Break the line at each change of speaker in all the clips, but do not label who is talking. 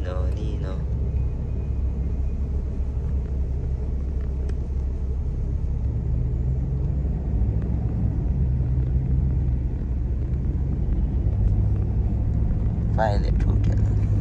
Nino, Nino. Violet Hotel.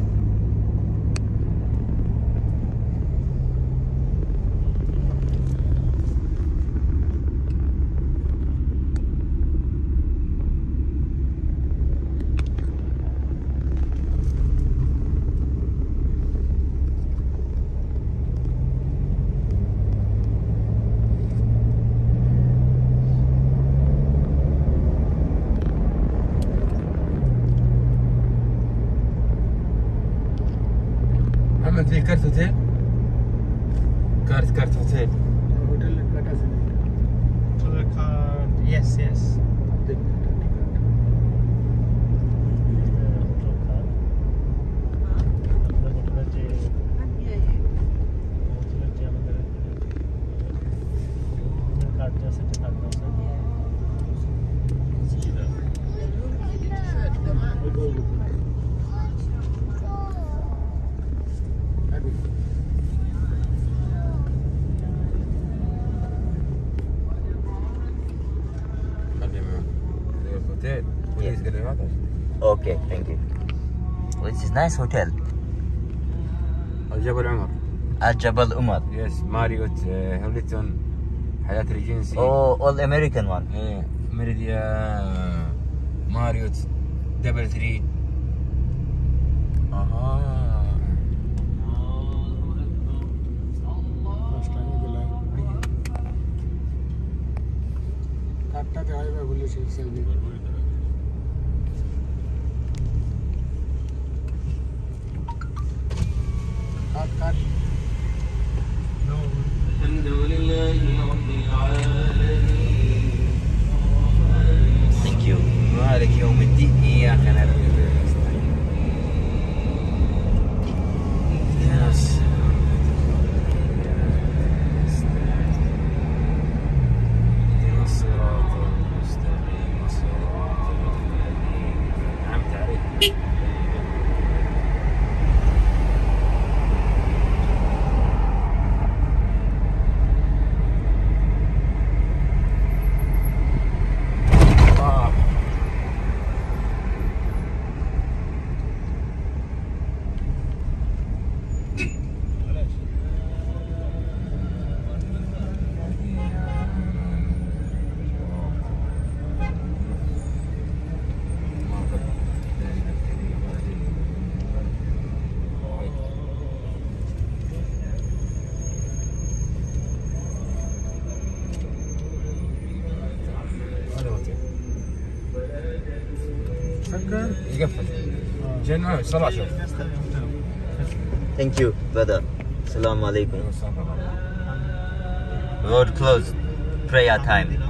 محمد في كارت هوتيل؟ كارت هوتيل.
Hotel का तो card, yes, yes.
Yes. Okay, thank you. Which is nice hotel.
جبل عمر.
Jabal Umar.
Yes, Marriott, Hilton, Hyatt Regency.
Oh, all American one.
Meridian, Marriott, Double 3.
Thank you.
مالك يوم الدين يا أخي أنا يقفل جنة صلاة شوف.
Thank you, brother. Assalamu alaikum. Road closed. Prayer time.